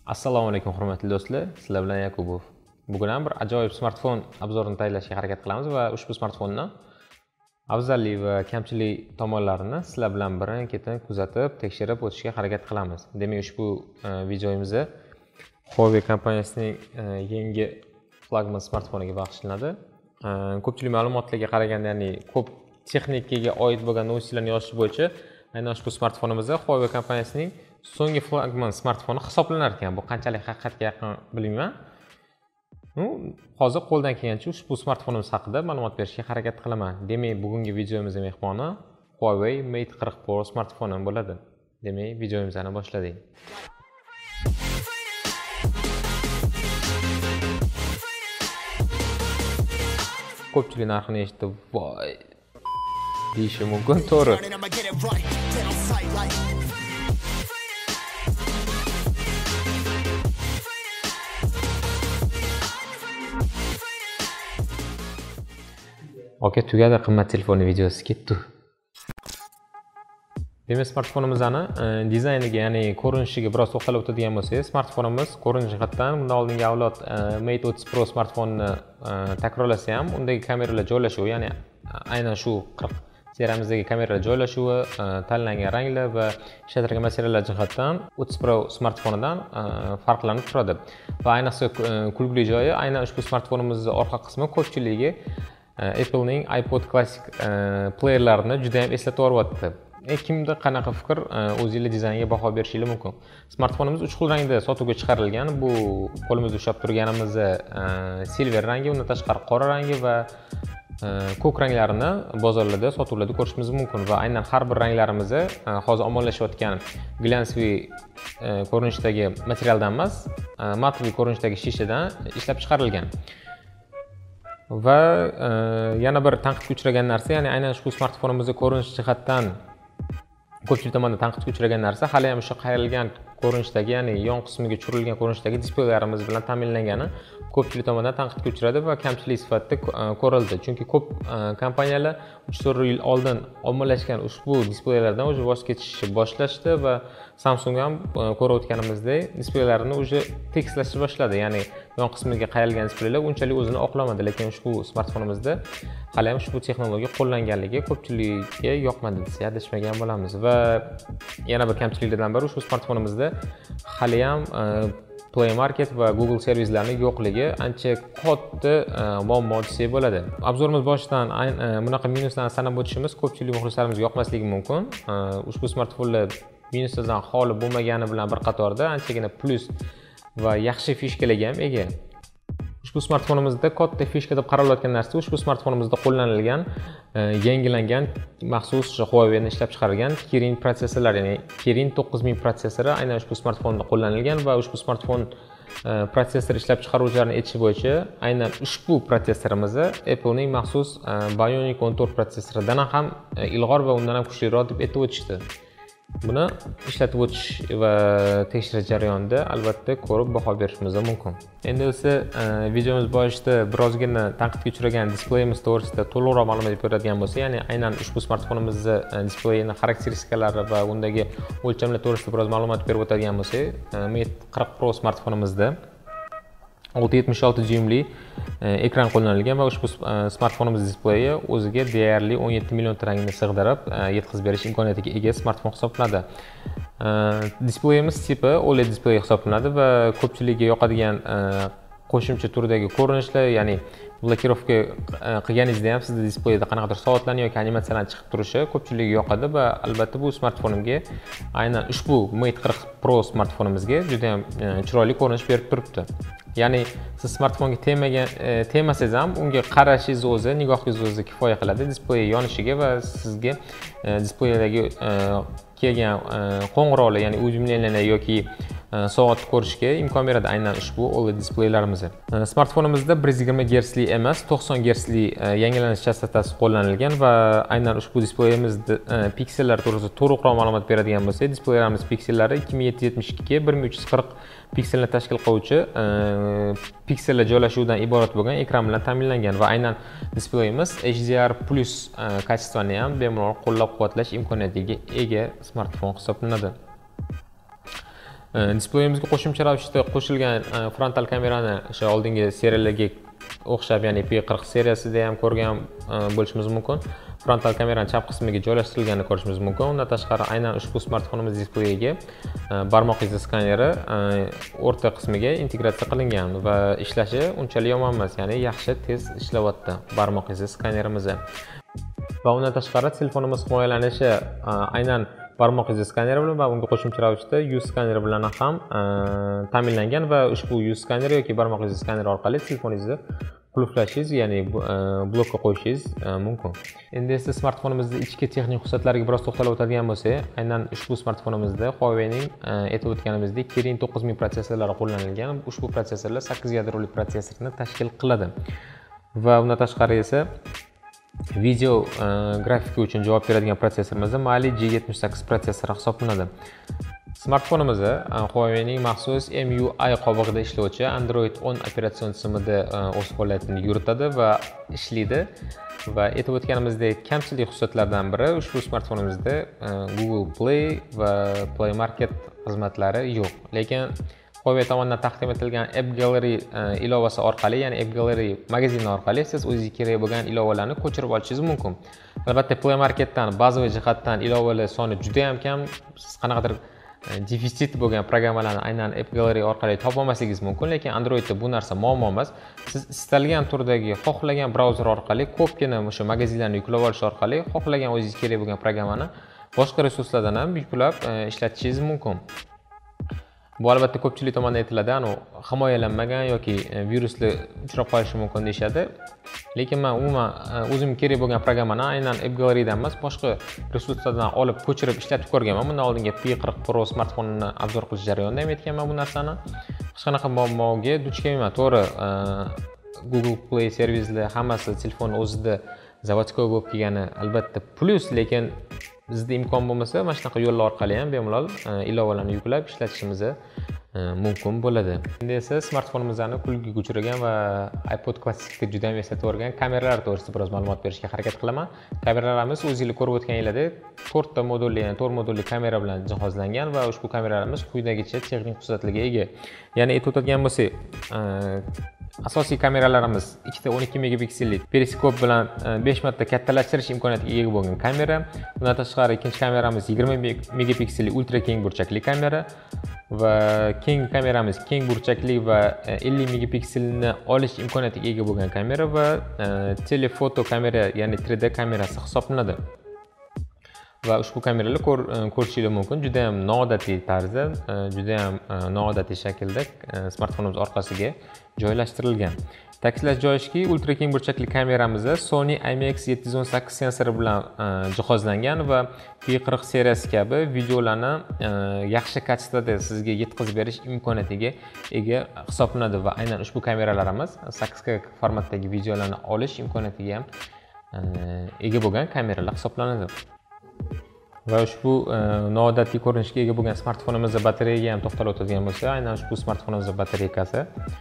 Assalomu alaykum hurmatli do'stlar, sizlar bilan Yakuboff. Bugun ham bir ajoyib smartfon obzorini tayyorlashga harakat qilamiz va ushbu smartfonning afzallik va kamchilik tomonlarini sizlar bilan birin-ketin kuzatib, tekshirib o'tishga harakat qilamiz. Demak, ushbu videomizni Huawei kompaniyasining yangi flagman smartfoniga bag'ishlanadi. Ko'pchilik ma'lumotlarga qaraganda, ya'ni ko'p texnikaga oid bo'lgan noutlarni yozish bo'yicha aynan ushbu smartfonimizda Huawei kompaniyasining so'nggi flagman smartfoni hisoblanar ekan. Bu qanchalik haqiqatga yaqin bilmayman. Hozir qo'ldan kelgancha ushbu smartfonimiz haqida ma'lumot berishga harakat qilaman. Demak, bugungi videomizning mehmoni Huawei Mate 40 Pro smartfoni bo'ladi. Demak, videomizni boshladik. Ko'pchilik narxini eshitib, voy deyishi mumkin, to'g'ri. Oke, tugadi qimmat telefoni videosi ketdi. Demak, smartfonimizning dizayniga, ya'ni ko'rinishiga biroz to'xtalib o'tadigan bo'lsak, smartfonimiz ko'rinish jihatdan bundan oldingi avlod Mate 30 Pro smartfonini takrorlasa ham, undagi kameralar joylashuvi, ya'ni aynan shu 40 seriyamizdagi kameralar joylashuvi, tanlangan ranglar va ishlatilgan materiallar jihatdan 30 Pro smartfonidan farqlanib turadi. Va ayniqsa kulgili joyi, aynan ushbu smartfonimizning orqa qismi ko'pchiligiga Apple'ning iPod Classic playerlarini juda ham eslatib yuboryapti. Kimda qanaqa fikr, o'zingiz dizaynga baho berishingiz mumkin. Smartfonimiz 3 xil rangda sotuvga chiqarilgan. Bu qo'limizda ushlab turganimiz silver rangi, undan tashqari qora rangi va ko'k ranglarini bozorlarda, sotuvlarda ko'rishimiz mumkin va aynan har bir ranglarimizni hozir ommalashayotgan glansviy ko'rinishdagi materialdan emas, matli ko'rinishdagi shishadan ishlab chiqarilgan. Va yana bir tanqidga uchragan narsa, ya'ni aynan ushbu smartfonimizning ko'rinish jihatdan ko'pchilik tomonidan tanqidga uchragan narsa hali ham o'sha qayrilgan ko'rinishdagi, ya'ni yon qismiga tushirilgan ko'rinishdagi displeylarimiz bilan ta'minlangani ko'pchilik tomonidan tanqidga uchradi va kamchilik sifatida ko'rildi. Chunki ko'p kompaniyalar 3-4 yil oldin ommalashgan ushbu displeylardan o'zi voz kechishni boshlashdi va Samsung ham ko'rib o'tganimizdek displeylarini o'zi tekslashni boshladi. Ya'ni yon qismiga qayrilgan displeylar unchalik o'zini oqlamadi, lekin ushbu smartfonimizda hali ham ushbu texnologiya qo'llanganligi ko'pchilikka yoqmadi desak adashmagan bo'lamiz. Va yana bir kamchiliklardan biri ushbu smartfonimizda hali ham Play Market va Google servislarining yo'qligi ancha katta muammo desak bo'ladi. Obzorimiz boshidan bunaqa minuslarni sanab o'tishimiz ko'pchilik muxlislarimizga yoqmasligi mumkin. Ushbu smartfonlar minuslardan xoli bo'lmagani bilan bir qatorda anchagina plus va yaxshi fishkalarga ham ega. Ushbu smartfonimizda katta fishka deb qaralayotgan narsa ushbu smartfonimizda qo'llanilgan yangilangan maxsus Huaweidan ishlab chiqarilgan Kirin protsessorlar, ya'ni Kirin 9000 protsessori aynan ushbu smartfonda qo'llanilgan va ushbu smartfon protsessor ishlab chiqaruvchilarning aytishi bo'yicha aynan ushbu protsessorimizni Apple'ning maxsus Bionic Contour protsessoridan ham ilg'or va undan ham kuchliroq deb aytib o'tishdi. Buni ishlatib o'tish va tekshirish jarayonida albatta ko'rib baho berishimiz mumkin. Endi esa videomiz boshida birozgina tanqidga uchragan displeyimiz to'g'risida to'liqroq ma'lumot beradigan bo'lsa, ya'ni aynan ushbu smartfonimizning displeyining xarakteristikalari va undagi o'lchamlar to'g'risida biroz ma'lumot berib o'tadigan bo'lsak, Mate 40 Pro smartfonimizda 676 dyuymli ekran qo'llanilgan va ushbu smartfonimiz displeyi o'ziga deyarli 17 million rangni sig'dirib yetkazib berish imkoniyatiga ega smartfon hisoblanadi. Displeyimiz tipi OLED displey hisoblanadi va ko'pchilikga yoqadigan qo'shimcha turdagi ko'rinishlar, ya'ni blokirovka qilganingizda ham sizda displeyda qanaqadir soatlarni yoki animatsiyalar chiqib turishi ko'pchilikga yoqadi va albatta bu smartfonimga aynan ushbu Mate 40 Pro smartfonimizga juda ham chiroyli ko'rinish berib turibdi. Ya'ni siz smartfonga tegmasangiz ham unga qarashingiz o'zi, nigohingiz o'zi kifoya qiladi displey yonishiga va sizga displaydagi kelgan qo'ng'iroqlar, ya'ni уведомлениялар yoki soat ko'rishga imkon beradi aynan ushbu OLED displeylarimiz. Smartfonimizda 120 Hz li emas, 90 Hz li yangilanish chastotasi qo'llanilgan va aynan ushbu displeyimizda piksellar to'g'risida to'liqroq ma'lumot beradigan bo'lsak, displeylarimiz piksellari 2772 ga 1340 pikselni tashkil qiluvchi piksellar joylashuvidan iborat bo'lgan ekran bilan ta'minlangan va aynan displeyimiz HDR+ kачествоni ham bemalol qo'llab-quvvatlash imkoniyatiga ega smartfon hisoblanadi. Displeyimizga qo'shimcha ravishda qo'shilgan frontal kamerani o'sha oldingi seriyalarga o'xshab, ya'ni P40 seriyasida ham ko'rgan bo'lishimiz mumkin. Frontal kameraning chap qismiga joylashtirilganini ko'rishimiz mumkin. Undan tashqari aynan ushbu smartfonimiz displeyiga barmoq izi skaneri o'rta qismiga integratsiya qilingan va ishlashi unchalik yomon emas, ya'ni yaxshi tez ishlayapti barmoq izi skanerimiz. Va undan tashqari telefonimiz himoyalanishi aynan barmoq izi skaneri bilan va unga qo'shimcha ravishda yuz skaneri bilan ham ta'minlangan va ushbu yuz skaneri yoki barmoq izi skaneri orqali telefoningizni qulflashingiz, ya'ni blokka qo'yishingiz mumkin. Endi esa smartfonimizning ichki texnik xususiyatlariga biroz to'xtalib o'tadigan bo'lsak, aynan ushbu smartfonimizda Huaweining aytib o'tganimizdek Kirin 9000 protsessorlari qo'llanilgan. Ushbu protsessorlar 8 yadroli protsessorni tashkil qiladi. Va undan tashqari esa video grafika uchun javob beradigan protsessorimiz Mali G78 protsessori hisoblanadi. Smartfonimiz Huaweining maxsus MIUI qobig'ida ishlovchi Android 10 operatsion tizimida o'z faoliyatini yuritadi va ishlaydi. Va aytib o'tganimizdek kamchilik xususiyatlaridan biri ushbu smartfonimizda Google Play va Play Market xizmatlari yo'q. Lekin Huawei tomonidan taqdim etilgan App Gallery ilovasi orqali, ya'ni App Gallery magazini orqali siz o'zingizga kerak bo'lgan ilovalarni ko'chirib olishingiz mumkin. Albatta Play Marketdan bazaviy jihatdan ilovalar soni juda ham kam. Siz qanaqadir defitsit bo'lgan programmalarni aynan App Gallery orqali topa olmasligingiz mumkin, lekin Androidda bu narsa muammo emas. Siz istalgan turdagi, xohlagan brauzer orqali ko'pgina o'sha magazinlarni yuklab olish orqali xohlagan o'zingizga kerak bo'lgan programmani boshqa resurslardan ham yuklab ishlatishingiz mumkin. Bu albatta ko'pchilik tomonidan aytiladi, himoyalanmagan yoki viruslar uchrab qolishi mumkin deyshadi. Lekin men umuman o'zim kerak bo'lgan programmani aynan App Gallerydan emas, boshqa resurslardan olib ko'chirib ishlatib ko'rganman. Bundan oldingi P40 Pro smartfonini obzor qilish jarayonida ham aytganman bu narsani. Hech qanaqa muammoga duch kelmayman. To'g'ri, Google Play servislar hammasi telefonning o'zida zavodskoy bo'lib kelgani albatta plus, lekin bizda imkon bo'lmasa, mana shunaqa yo'llar orqali ham bemalol ilovalarni yuklab ishlatishimiz mumkin bo'ladi. Endi esa smartfonimizni kulgiga uchragan va iPod klassikga juda ham eslatib o'rgan kameralar to'g'risida biroz ma'lumot berishga harakat qilaman. Kameralarimiz o'zingizlar ko'rib o'tganinglardek 4 ta modulli, ya'ni 4 modulli kamera bilan jihozlangan va ushbu kameralarimiz quyidagicha texnik xususiyatlarga ega. Ya'ni aytib o'tadigan bo'lsak, asosiy kameralarimiz ikkita 12 megapiksellik periskop bilan 5 marta kattalashtirish imkoniyatiga ega bo'lgan kamera. Bundan tashqari ikkinchi kameramiz 20 megapiksellik ultra keng burchakli kamera va keyingi kameramiz keng burchakli va 50 megapikselni olish imkoniyatiga ega bo'lgan kamera va telefoto kamera, ya'ni 3D kamerasi hisoblanadi. Va ushbu kameralar ko'rishingiz mumkin, juda ham noodatiy tarzda, juda ham noodatiy shaklda smartfonimiz orqasiga joylashtirilgan. Ta'kidlash joizki, ultra keng burchakli kameramiz Sony IMX718 sensori bilan jihozlangan va P40 seriyasi kabi videolarni yaxshi kачествоda sizga yetkazib berish imkoniyatiga ega hisoblanadi va aynan ushbu kameralarimiz 8K formatdagi videolarni olish imkoniyatiga ham ega bo'lgan kameralar hisoblanadi. Va ushbu noodatiy ko'rinishga ega bo'lgan smartfonimizning batareyaga ham to'xtalib o'tadigan bo'lsa, aynan ushbu smartfonimizning batareykasi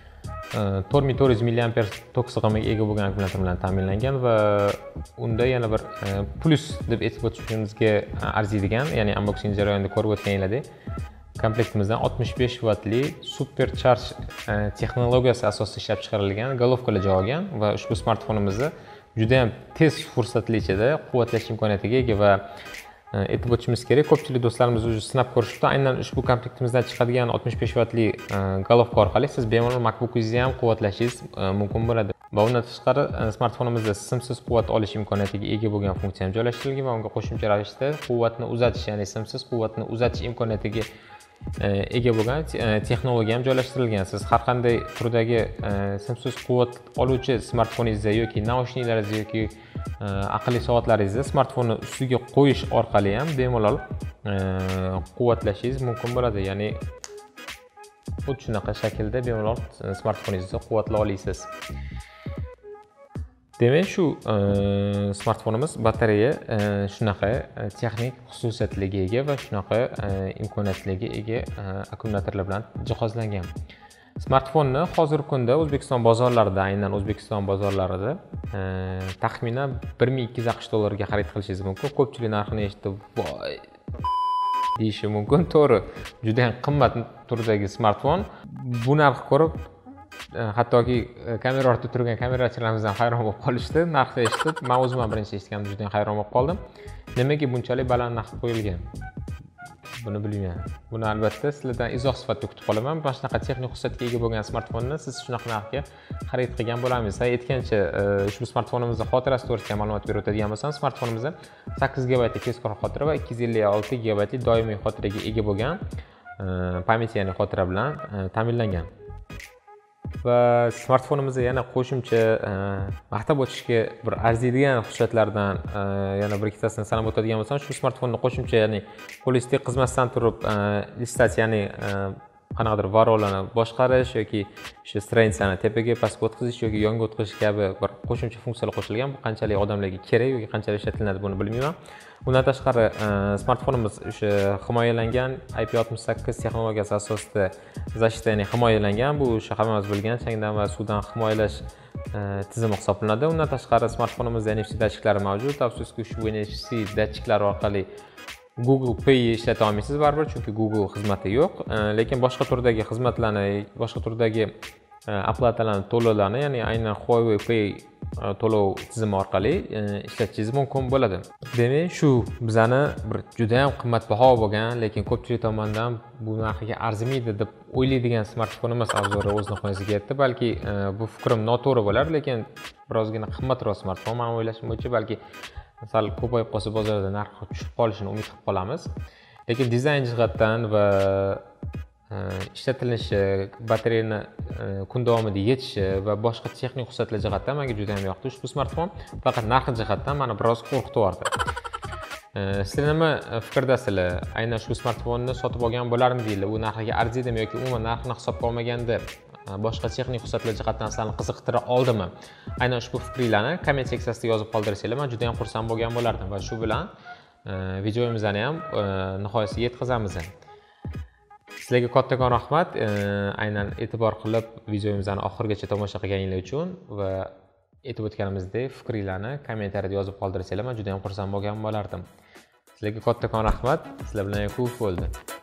4400 mAh tok sig'imiga ega bo'lgan akkumulyator bilan ta'minlangan va unda yana bir plus deb aytib o'tishimizga arziydigan, ya'ni unboxing jarayonida ko'rib o'tganinglardek, komplektimizdan 65 wattli supercharge texnologiyasi asosida ishlab chiqarilgan golovkalar joy olgan va ushbu smartfonimizni juda ham tez fursatli ichida quvvatlash imkoniyatiga ega va aytib o'tishimiz kerak, ko'pchilik do'stlarimiz o'zi sinab ko'rishibdi. Aynan ushbu komplektimizdan chiqadigan 65 wattli golovka orqali siz bemalol MacBookingizni ham quvvatlashingiz mumkin bo'ladi. Va undan tashqari smartfonimizda simsiz quvvat olish imkoniyatiga ega bo'lgan funksiya ham joylashtirilgan va unga qo'shimcha ravishda quvvatni uzatish, ya'ni simsiz quvvatni uzatish imkoniyatiga ega bo'lgan texnologiya ham joylashtirilgan. Siz har qanday turdagi simsiz quvvat oluvchi smartfoningizda yoki naushniklaringizda yoki aqlli soatlaringizni smartfonni ustiga qo'yish orqali ham bemalol quvvatlashingiz mumkin bo'ladi. Ya'ni xuddi shunaqa shaklda bemalol smartfoningizni quvvatlay olasiz. Demak, shu smartfonimiz batareya shunaqa texnik xususiyatlarga ega va shunaqa imkoniyatlarga ega akkumulyatorlar bilan jihozlangan. Smartfonni hozirgi kunda O'zbekiston bozorlarida, aynan O'zbekiston bozorlarida taxminan $1260 ga xarid qilishingiz mumkin. Ko'pchilik narxini eshitib, voy deyishi mumkin. To'g'ri, juda ham qimmat turdagi smartfon. Bu narxni ko'rib, hattoki kamera ortida turgan kamerachilarimiz ham hayron bo'lib qolishdi. Narxni eshitib, men o'zim ham birinchi eshitganimda juda ham hayron bo'lib qoldim. Nimaga bunchalik baland narx qo'yilgan? Buni bilmayman. Buni albatta sizlardan izoh sifatida kutib qolaman. Mana shunaqa texnik xususiyatga ega bo'lgan smartfonni siz shunaqa narxga xarid qilgan bo'lamiz. Aytgancha, ushbu smartfonimizning xotirasi to'g'risida ma'lumot berib o'tadigan bo'lsam, smartfonimizda 8 GB tezkor xotira va 256 GB doimiy xotiraga ega bo'lgan pamyat, ya'ni xotira bilan ta'minlangan. Va smartfonimizda yana qo'shimcha maqtab o'tishga bir arziydigan xususiyatlardan yana bir ikkitasini sanab o'tadigan bo'lsam, shu smartfonni qo'shimcha, ya'ni qo'lingizda xizmatdan turib listasi, ya'ni qanaqadir varolani boshqarish yoki o'sha stranitsani tepaga pastga o'tkazish yoki yonga o'tkazish kabi bir qo'shimcha funksiyalar qo'shilgan. Bu qanchalik odamlarga kerak yoki qanchalik ishlatiladi buni bilmayman. Bundan tashqari smartfonimiz o'sha himoyalangan IP68 texnologiyasi asosida zashita, ya'ni himoyalangan. Bu o'sha hammamiz bilgan changdan va suvdan himoyalash tizimi hisoblanadi. Undan tashqari smartfonimizda NFC datchiklari mavjud. Afsuski ushbu NFC datchiklar orqali Google Pay ishlata olmaysiz baribir, chunki Google xizmati yo'q. Lekin boshqa turdagi xizmatlarni, boshqa turdagi oplatalarni, to'lovlarni, ya'ni aynan Huawei Pay to'lov tizimi orqali ishlatishingiz mumkin bo'ladi. Demak, shu bizani bir juda ham qimmatbaho bo'lgan, lekin ko'pchilik tomonidan bu narxiga arzimaydi deb o'ylaydigan smartfonimiz obzori o'z nihoyasiga yetdi. Balki bu fikrim noto'g'ri bo'lar, lekin birozgina qimmatroq smartfon, men o'ylashim bo'yicha balki sal ko'payib qolsa bozorda narxi tushib qolishini umid qilib qolamiz. Lekin dizayn jihatdan va ishlatilishi, batareyani kun davomida yetishi va boshqa texnik xususiyatlar jihatdan menga juda ham yoqdi ushbu smartfon. Faqat narxi jihatdan meni biroz qo'rqitib. Sizlar nima fikrdasizlar? Aynan shu smartfonni sotib olgan bo'larmidinglar? U narxiga arziydimi yoki umuman narxini hisobga olmaganda boshqa texnik xususiyatlar jihatdan sizlarni qiziqtira oldimi? Aynan ushbu fikringizni komment seksiyasiga yozib qoldirsanglar, men juda ham xursand bo'lgan bo'lardim va shu bilan videomizni ham nihoyasiga yetkazamiz. Sizlarga kattakon rahmat, aynan e'tibor qilib videomizni oxirigacha tomosha qilganingiz uchun va aytib o'tganimizdek fikringizni kommentariyada yozib qoldirsanglar, men juda ham xursand bo'lgan bo'lardim. Sizlarga kattakon rahmat. Sizlar bilan Yakubov bo'ldi.